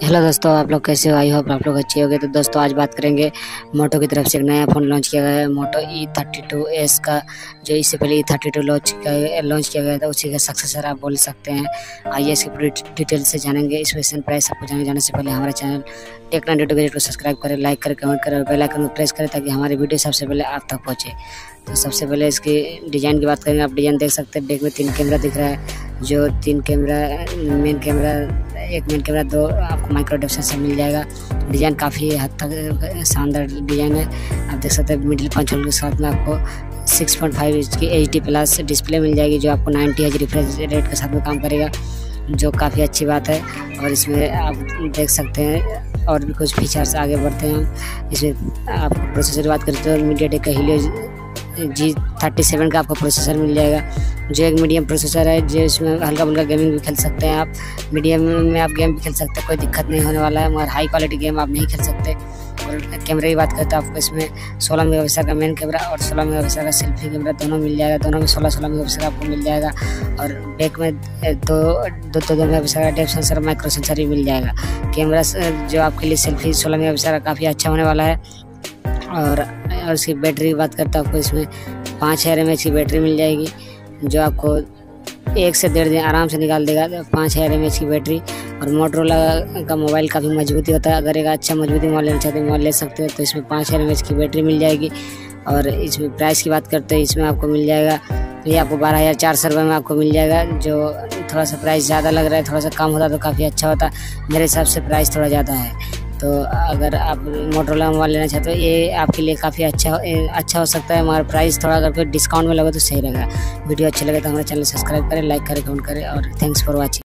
Hello दोस्तों, आप लोग कैसे हो? आई होप आप लोग अच्छे होंगे। तो दोस्तों आज बात करेंगे मोटो की तरफ से एक नया फ़ोन लॉन्च किया गया है, मोटो E32s का। जो इससे पहले E32 लॉन्च किया गया था, उसी का सक्सेसर आप बोल सकते हैं। आइए इसकी पूरी डिटेल से जानेंगे। स्पेशल प्राइस आपको जाने से पहले हमारे चैनल टेक 92 गैजेट को सब्सक्राइब करें, लाइक करें, कमेंट करें और बेल आइकन को प्रेस करें ताकि हमारी वीडियो सबसे पहले आप तक पहुँचे। तो सबसे पहले इसकी डिज़ाइन की बात करेंगे। आप डिज़ाइन देख सकते हैं, बैक में 3 कैमरा दिख रहा है। जो 3 कैमरा, मेन कैमरा, एक मेन कैमरा, 2 आपको माइक्रो डेप्थ सेंसर मिल जाएगा। डिज़ाइन काफ़ी हद तक शानदार डिज़ाइन है। आप देख सकते हैं मिडिल पंच होल के साथ में आपको 6.5 इंच की HD प्लस डिस्प्ले मिल जाएगी, जो आपको 90 Hz रिफ्रेश रेट के साथ में काम करेगा, जो काफ़ी अच्छी बात है। और इसमें आप देख सकते हैं और भी कुछ फीचर्स आगे बढ़ते हैं हम। इसमें आपको प्रोसेसर की बात करें तो मीडियाटेक का हीलियो G37 का आपको प्रोसेसर मिल जाएगा, जो एक मीडियम प्रोसेसर है। जो इसमें हल्का फुल्का गेमिंग भी खेल सकते हैं आप। मीडियम में आप गेम भी खेल सकते हैं, कोई दिक्कत नहीं होने वाला है, मगर हाई क्वालिटी गेम आप नहीं खेल सकते। और कैमरे की बात करें तो आपको इसमें 16 मेगापिक्सल का मेन कैमरा और 16 मेगापिक्सल का सेल्फी कैमरा दोनों मिल जाएगा। दोनों में 16 मेगापिक्सल आपको मिल जाएगा। और बैक में दो मेगापिक्सल का डेप्थ सेंसर, माइक्रो सेंसर भी मिल जाएगा। कैमरा जो आपके लिए सेल्फी 16 मेगापिक्सल का काफ़ी अच्छा होने वाला है। और इसकी बैटरी की बात करते हैं, आपको इसमें 5000 mAh की बैटरी मिल जाएगी, जो आपको 1 से 1.5 दिन आराम से निकाल देगा। 5000 mAh की बैटरी। और मोटरोला का मोबाइल काफ़ी मजबूती होता है। अगर एक अच्छा मजबूती मोबाइल लेना चाहते हैं, मोबाइल ले सकते हैं। तो इसमें 5000 mAh की बैटरी मिल जाएगी। और इसमें प्राइस की बात करते हैं, इसमें आपको मिल जाएगा, ये आपको 12,400 रुपये में आपको मिल जाएगा। जो थोड़ा सा प्राइस ज़्यादा लग रहा है, थोड़ा सा कम होता तो काफ़ी अच्छा होता। मेरे हिसाब से प्राइस थोड़ा ज़्यादा है। तो अगर आप मोटरोला मोबाइल लेना चाहते हो, ये आपके लिए काफ़ी अच्छा हो सकता है, मगर प्राइस थोड़ा अगर कोई डिस्काउंट में लगे तो सही रहेगा। वीडियो अच्छा लगे तो हमारे चैनल सब्सक्राइब करें, लाइक करें, कमेंट करें और थैंक्स फॉर वॉचिंग।